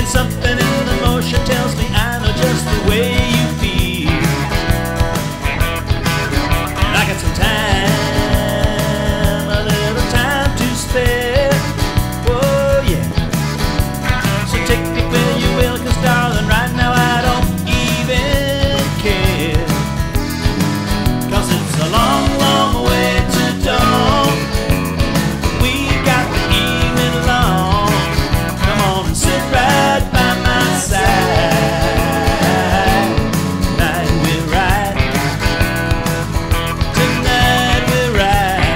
And something in the motion tells me I know just the way you feel. And I got some time, a little time to spare. Oh yeah. So take me where you will, 'cause darling, right now I don't even care. 'Cause it's a long, long way to dawn. We got the evening long. Come on and sit right by my side. Tonight we're right. Tonight we're right.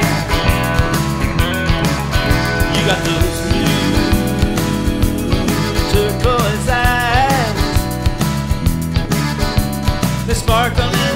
You got those blue turquoise eyes. They sparkle in